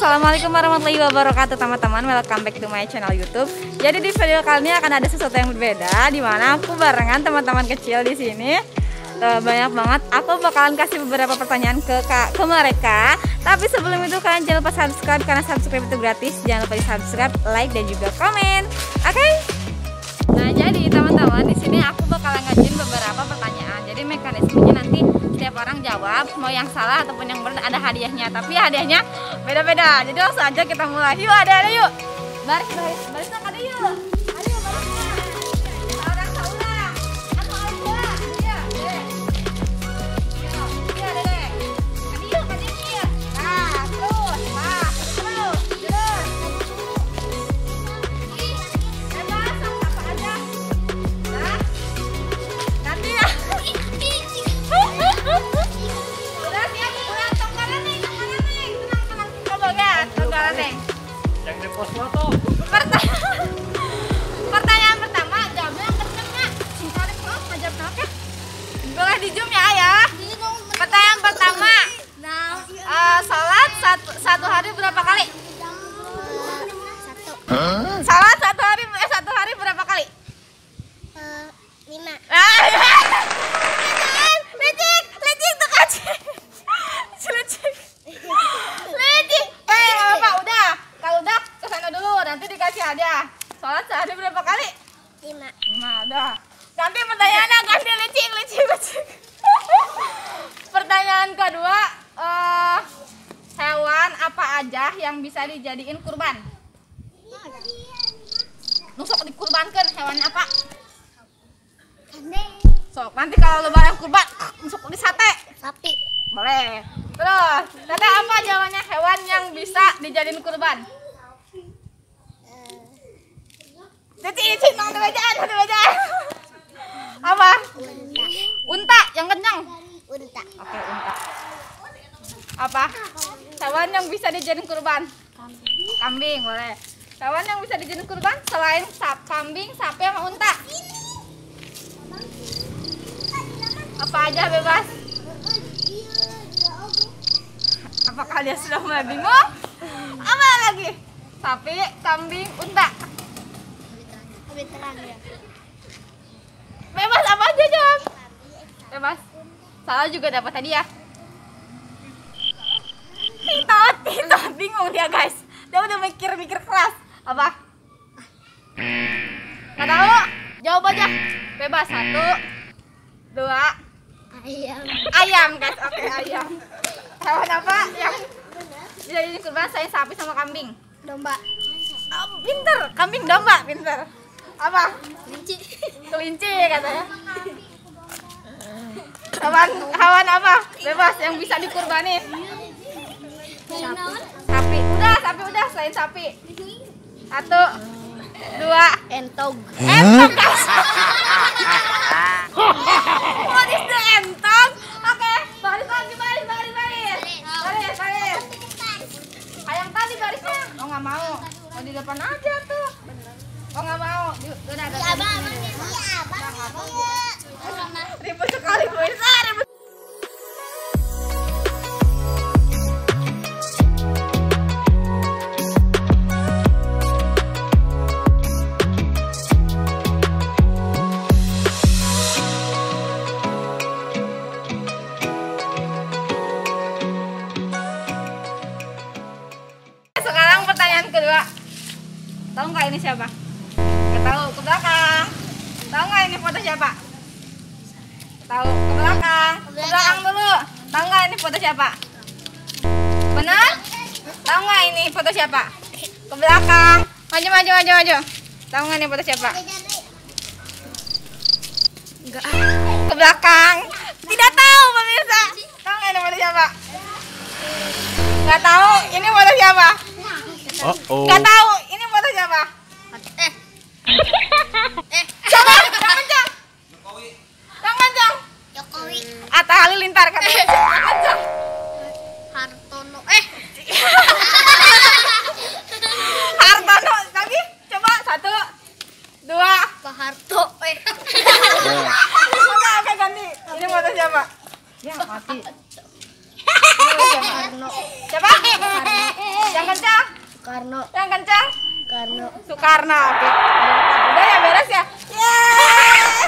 Assalamualaikum warahmatullahi wabarakatuh teman-teman. Welcome back to my channel YouTube. Jadi di video kali ini akan ada sesuatu yang berbeda, di mana aku barengan teman-teman kecil di sini. Banyak banget. Aku bakalan kasih beberapa pertanyaan ke mereka. Tapi sebelum itu kalian jangan lupa subscribe, karena subscribe itu gratis. Jangan lupa di subscribe, like dan juga komen. Oke? Nah, jadi teman-teman di sini aku bakalan ngajuin beberapa pertanyaan. Jadi mekanismenya nanti setiap orang jawab, mau yang salah ataupun yang benar ada hadiahnya. Tapi hadiahnya beda-beda. Jadi langsung aja kita mulai. Yuk, ada yuk. Baris tak ada yuk. Ayo baris. Orang saulah. Aku aja. Iya, deh. Iya, deh. Kadi yuk. Nah, terus. Bebas, apa aja. Nah. Nanti ya. Udah siap, udah tongkaran nih. Tenang. Coba lihat, tongkaran nih. Yang di pos foto. Pertanyaan pertama, jawabnya yang kenceng nggak? Singkat kok, ngajak oke? Boleh di zoom ya ayah. Pertanyaan pertama, sholat satu hari berapa kali? Sholat satu hari berapa kali? 5. Lecik tuh kacik. Lecik. Apa udah? Kalau udah kesana dulu, nanti dikasih hadiah. Sholat sehari berapa kali? 5. Udah. Nanti pertanyaannya ganti lecik. Pertanyaan kedua, hewan apa aja yang bisa dijadiin kurban? Nusuk dikurbankan hewan apa? Sok, nanti kalau lebaran kurban, nusuk di sate. Sapi. Boleh. Terus, tete apa jawabannya hewan yang bisa dijadiin kurban? Cici, nong bejaan. Apa? Unta yang kencang. Unta. Oke, unta. Apa? Hewan yang bisa dijadiin kurban? Kambing, boleh. Hewan yang bisa dijadiin kurban selain kambing, sapi sama unta? Apa aja bebas? Apakah dia sudah mulai bingung? Apa lagi? Sapi, kambing, unta. Bebas apa aja jawab? Bebas. Salah juga dapat hadiah. Titot bingung dia guys. Dia udah mikir keras. Apa? Nggak tahu? Jawab aja. Bebas. 1, 2. Ayam guys. Oke, ayam. Hewan apa yang jadi kurban selain sapi sama kambing? Domba. Oh, pinter. Kambing, domba, pinter. Apa? Kelinci katanya. Hewan apa? Bebas yang bisa dikurbanin. Sapi. Udah selain sapi. 1, 2. Entog. Entog guys. What is the entog? Oke, baris lagi. Ayam tadi barisnya. Oh nggak mau. Oh di depan aja tuh. Oh nggak mau. Udah. Ribut sekali pemirsa. Sekarang pertanyaan kedua. Tahu nggak ini siapa? Nggak tahu. Ke belakang. Tahu nggak ini foto siapa? Tahu. Ke belakang. Ke belakang dulu. Tahu nggak ini foto siapa? Benar? Tahu nggak ini foto siapa? Ke belakang. Maju. Tahu nggak ini foto siapa? Enggak. Ke belakang. Tidak tahu pemirsa. Tahu nggak ini foto siapa? Nggak tahu. Ini foto siapa? Nggak tahu. Ini foto siapa? Coba, jangan kencang. Jokowi. Atta Halilintar katanya. Kencang. Hartono. Hartono lagi. Coba 1, 2. Pak Harto. Oke, ganti. Ini foto siapa? Ya mati. Siapa? Yang kencang. Soekarno. Yang kencang? Soekarno. Soekarno. Oke. Udah ya, beres ya. Yeay.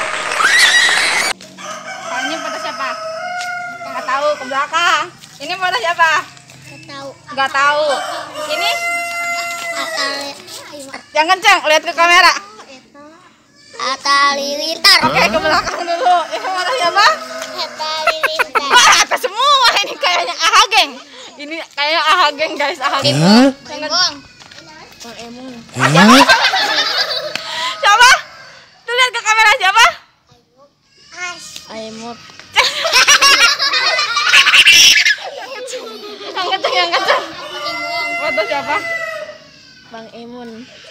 Ini foto siapa? Nggak tahu, ke belakang. Ini foto siapa? Nggak tahu. Nggak tahu. Ini Atta yang kencang, lihat ke kamera. Halilintar. Oke, ke belakang dulu. Ini foto siapa? Atta Halilintar. Wah, atas semua. Ini kayaknya AHA Geng. Ini kayak AHA Geng, guys. AHA Geng. Bang Emon. Siapa? Tuh lihat ke kamera siapa? Aimut. Yang kencang. Foto siapa? Bang Emun.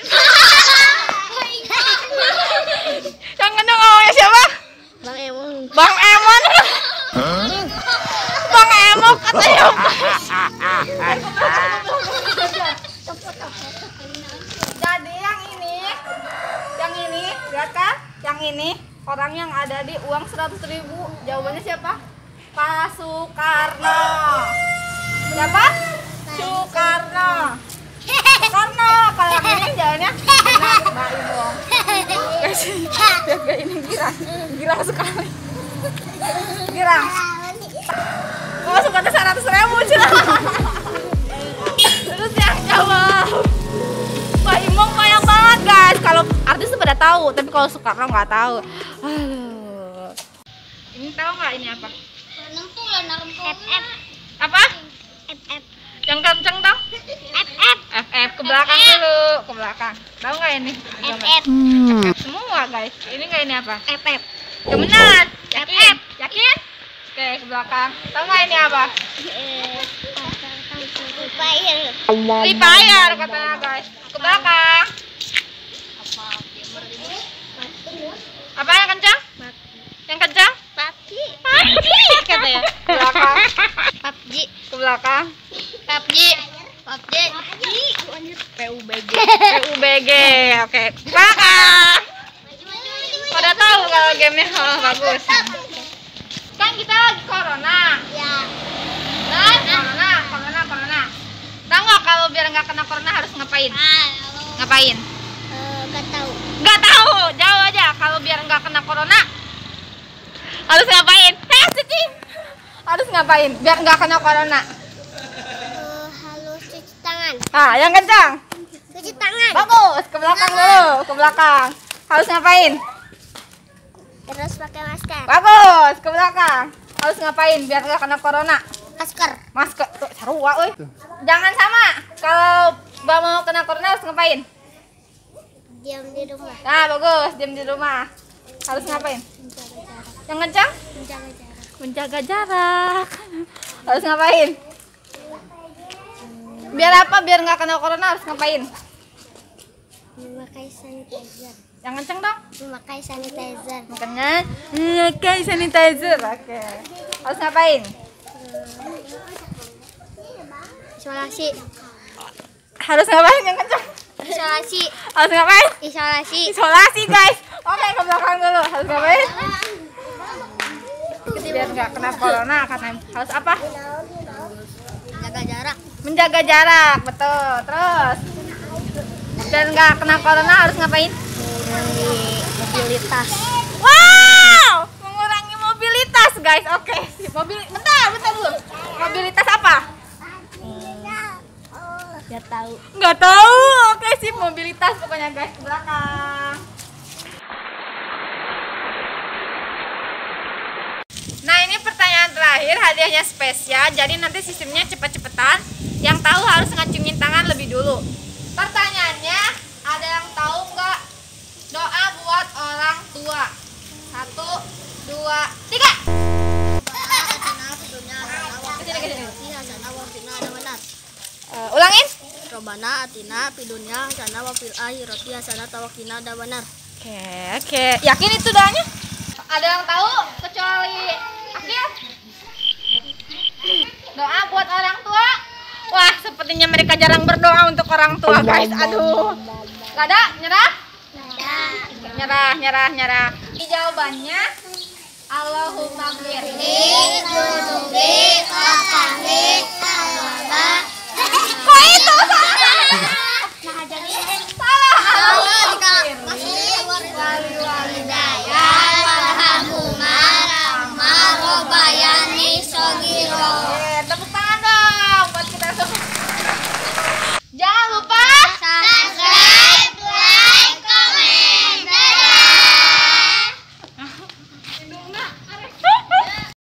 Yang kencang ngomongnya siapa? Bang Emun. Bang Emon. Bang Emok katanya. Jadi yang ini, lihat kan? Yang ini orang yang ada di uang 100.000. Jawabannya siapa? Pak Soekarno. Siapa? Soekarno. Soekarno. Kalau yang ini jawabannya Mbak Ibong. Guys, lihat gak ini girang sekali. Girang. Oh, Soekarno 100.000 cila. Terus yang jawab Mbak Imong banyak banget guys. Kalau artis tuh pada tahu, tapi kalau Soekarno nggak tahu. Aduh. Ini tahu nggak ini apa? FF. Apa? FF. Yang kenceng dong? FF. FF ke belakang dulu, ke belakang. Tahu nggak ini? FF. FF semua guys. Ini nggak ini apa? FF. Yang benar. Yakin? Yakin? Oke, ke belakang. Tahu nggak ini apa? Free Fire katanya guys. Ke belakang. Apa yang kencang? Yang kencang? PUBG. Katanya. Ke belakang. PUBG. Ke belakang. PUBG. PUBG. PUBG. PUBG. Oke. Ke belakang. Pada tahu kalau gamenya bagus. Kan kita lagi corona. Ya. Nah, corona. Tahu nggak kalau biar nggak kena corona harus ngapain? Ngapain? Nggak tahu. Nggak tahu. Jawab aja. Kalau biar nggak kena corona harus ngapain? Cici. Harus ngapain? Biar nggak kena corona. Halus cuci tangan. Ah, yang kencang. Cuci tangan. Bagus. Ke belakang dulu. Ke belakang. Harus ngapain? Terus pakai masker. Bagus. Ke belakang. Harus ngapain? Biar nggak kena corona. Masker. Masker. Tuh, sarua, euy. Jangan sama. Kalau mau kena corona harus ngapain? Diam di rumah. Nah, bagus. Diam di rumah. Harus ngapain? Menjaga jarak. Yang kencang? Menjaga jarak. Menjaga jarak. Harus ngapain? Biar apa? Biar nggak kena corona harus ngapain? Memakai sanitizer. Yang kencang dong. Memakai sanitizer. Makanya pakai sanitizer. Oke. Harus ngapain? Isolasi. Harus ngapain yang kencang? Isolasi. Harus ngapain? Isolasi. Isolasi guys. Oke, ke belakang dulu. Harus ngapain? Biar nggak kena corona karena harus apa? Jaga jarak. Menjaga jarak, betul. Terus biar nggak kena corona harus ngapain? Mengurangi mobilitas. Wow, mengurangi mobilitas guys. Oke, bentar dulu. Mobilitas apa? Nggak tahu. Nggak tahu. Oke sih, mobilitas pokoknya guys. Ke belakang. Nah, ini pertanyaan terakhir, hadiahnya spesial. Jadi nanti sistemnya cepet-cepetan. Yang tahu harus ngacimin tangan lebih dulu. Pertanyaannya, ada yang tahu nggak doa buat orang tua? 1, 2, 3. Ulangin. Robana atina pidunya sana wa fil akhirati hasanah wa qina adzabannar. Oke. Yakin itu doanya? Ada yang tahu kecuali Akil? Doa buat orang tua? Wah, sepertinya mereka jarang berdoa untuk orang tua, guys. Aduh. Gak ada? Nyerah? Nyerah. Di jawabannya Allahumma firli Dunubi wa kami